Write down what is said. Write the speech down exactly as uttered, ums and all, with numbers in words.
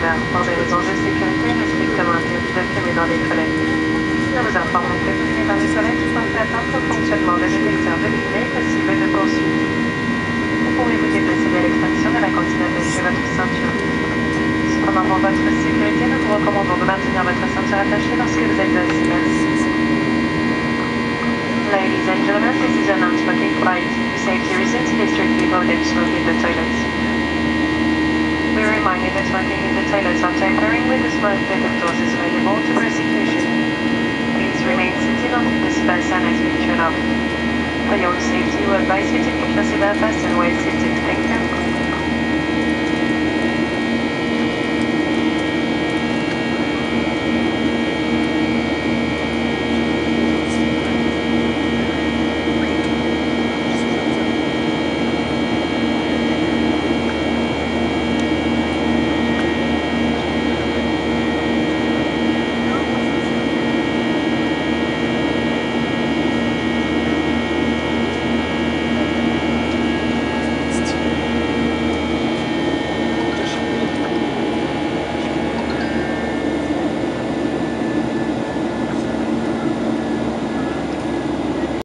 M I R pour des raisons de sécurité il est strictement interdit de fumer dans les toilettes. Nous vous informons que fumer dans les toilettes porte atteinte au fonctionnement des détecteurs de fumée et possible de poursuite. Vous pouvez vous déplacer dès l'extinction et la continuer à attacher votre ceinture. Cependant, pour votre sécurité, nous vous recommandons de maintenir votre ceinture attachée lorsque vous êtes assis. Merci. Ladies and gentlemen, this is a non-smoking flight. For safety reasons, it is strictly prohibited to smoke in the toilets. We remind you that smoking in the toilets or tampering with the smoke detectors is liable to prosecution. Please remain seated until the seatbelt has been turned off. For your own safety, we advise you to keep your seatbelt fastened while seated. Thank you.